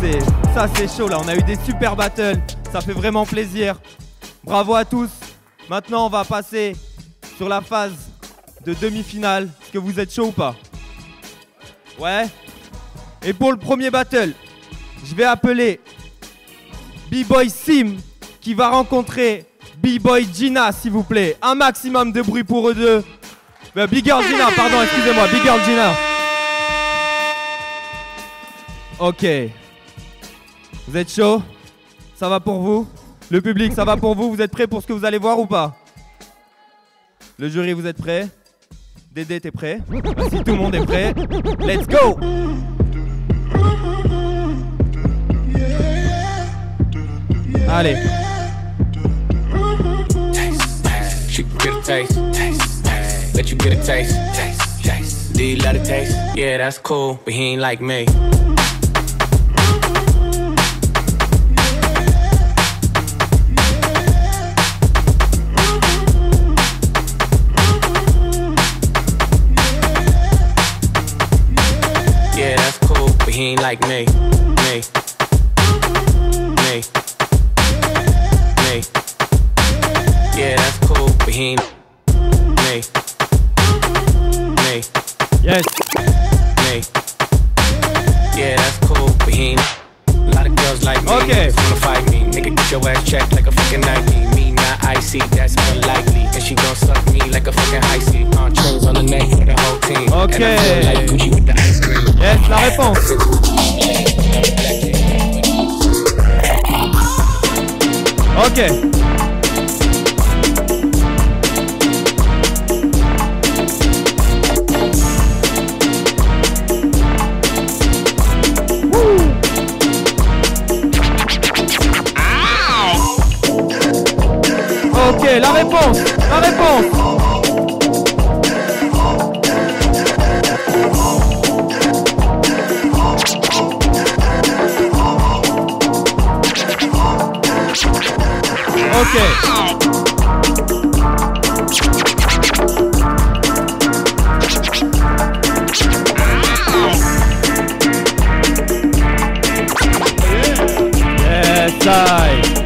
c'est chaud là. On a eu des super battles. Ça fait vraiment plaisir. Bravo à tous. Maintenant, on va passer sur la phase de demi-finale. Est-ce que vous êtes chaud ou pas? Ouais. Et pour le premier battle, je vais appeler B-Boy Sim qui va rencontrer B-Boy Gina, s'il vous plaît. Un maximum de bruit pour eux deux. Big Girl Gina, pardon, excusez-moi. Big Girl Gina. Ok. Vous êtes chaud? Ça va pour vous? Le public, ça va pour vous? Vous êtes prêts pour ce que vous allez voir ou pas? Le jury, vous êtes prêts? Dédé, t'es prêt? Si tout le monde est prêt, let's go! Allez. She can get a taste, let you get a taste, do you love the taste? Yeah, that's cool, but he ain't like me. Yeah, that's cool, but he ain't like me. Me. Yeah, that's cool, but he ain't me. Yes. Me. Yeah, that's cool, but he ain't. A lot of girls like me. Okay. Wanna fight me, nigga, get your ass checked like a fucking Nike. Me not icy, that's unlikely. And she gon' suck me like a fucking icy. On trains on the neck for the whole team. Okay. And I feel like Gucci with the ice cream. Yes, la réponse. Ok. Ok, la réponse, la réponse. Ok. Yes, I.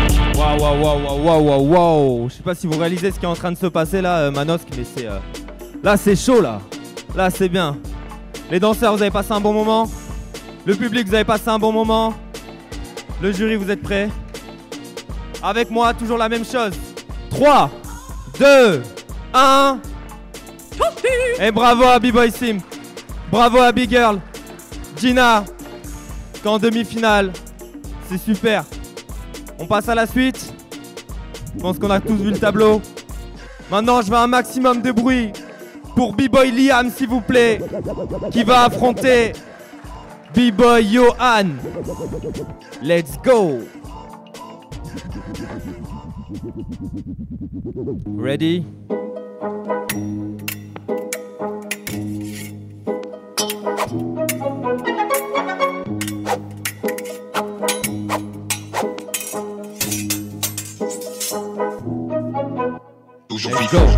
Wow. Je sais pas si vous réalisez ce qui est en train de se passer là, Manosque, mais c'est... Là, c'est chaud, là. Là, c'est bien. Les danseurs, vous avez passé un bon moment. Le public, vous avez passé un bon moment. Le jury, vous êtes prêts? Avec moi, toujours la même chose. 3, 2, 1. Et bravo à B-Boy Sim. Bravo à Big Girl Gina. Qu'en demi-finale. C'est super. On passe à la suite. Je pense qu'on a tous vu le tableau. Maintenant, je veux un maximum de bruit pour B-Boy Liam, s'il vous plaît, qui va affronter B-Boy Johan. Let's go. Ready? Let's go.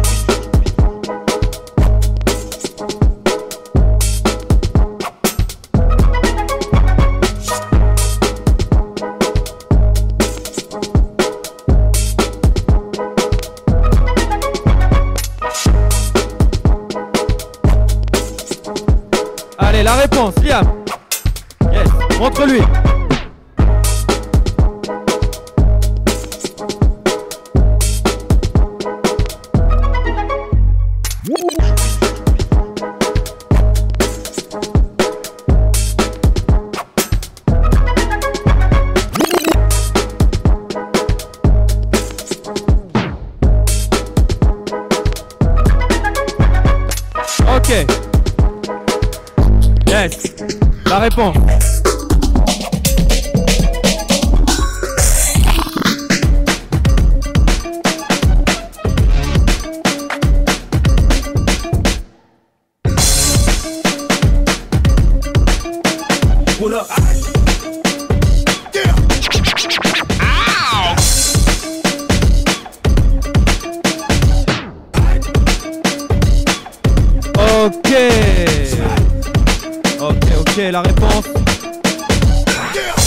Allez, la réponse, Liam. Yes, montre-lui. Ok. Yes. La réponse. What up? Ok, la réponse.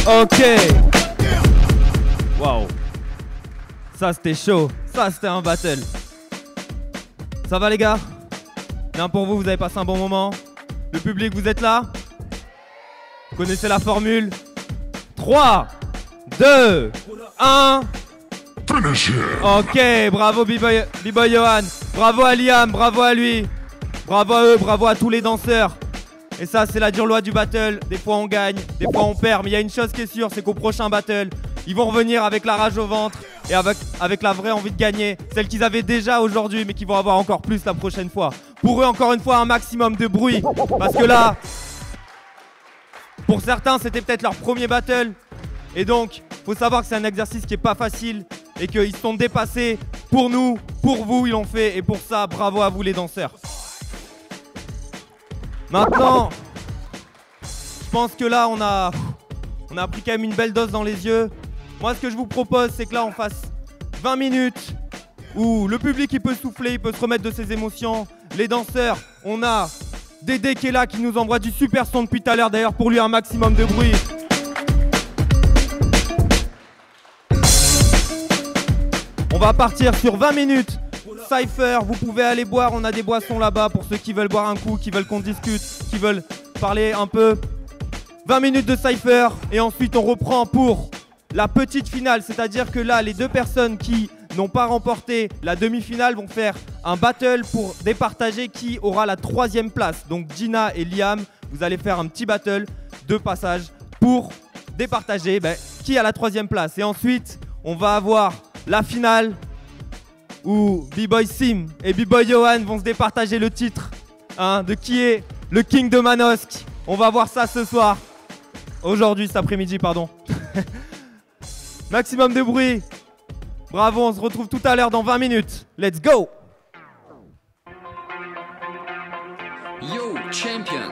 Ok. Waouh. Ça c'était chaud. Ça c'était un battle. Ça va les gars? Bien pour vous, vous avez passé un bon moment. Le public, vous êtes là? Vous connaissez la formule? 3, 2, 1. Ok, bravo B-Boy Johan. Bravo à Liam, bravo à lui. Bravo à eux, bravo à tous les danseurs. Et ça, c'est la dure loi du battle. Des fois on gagne, des fois on perd. Mais il y a une chose qui est sûre, c'est qu'au prochain battle, ils vont revenir avec la rage au ventre et avec la vraie envie de gagner. Celle qu'ils avaient déjà aujourd'hui, mais qu'ils vont avoir encore plus la prochaine fois. Pour eux, encore une fois, un maximum de bruit. Parce que là, pour certains, c'était peut-être leur premier battle. Et donc, faut savoir que c'est un exercice qui est pas facile et qu'ils se sont dépassés pour nous, pour vous, ils l'ont fait. Et pour ça, bravo à vous les danseurs. Maintenant, je pense que là, on a pris quand même une belle dose dans les yeux. Moi, ce que je vous propose, c'est que là, on fasse 20 minutes où le public, il peut souffler, il peut se remettre de ses émotions. Les danseurs, on a Dédé qui est là, qui nous envoie du super son depuis tout à l'heure. D'ailleurs, pour lui, un maximum de bruit. On va partir sur 20 minutes. Cypher, vous pouvez aller boire, on a des boissons là-bas pour ceux qui veulent boire un coup, qui veulent qu'on discute, qui veulent parler un peu. 20 minutes de Cypher et ensuite on reprend pour la petite finale, c'est-à-dire que là, les deux personnes qui n'ont pas remporté la demi-finale vont faire un battle pour départager qui aura la 3e place. Donc Gina et Liam, vous allez faire un petit battle de passage pour départager qui a la 3e place. Et ensuite, on va avoir la finale où B-Boy Sim et B-Boy Johan vont se départager le titre de qui est le King de Manosque. On va voir ça ce soir. Aujourd'hui, cet après-midi, pardon. Maximum de bruit. Bravo, on se retrouve tout à l'heure dans 20 minutes. Let's go! Yo, champion!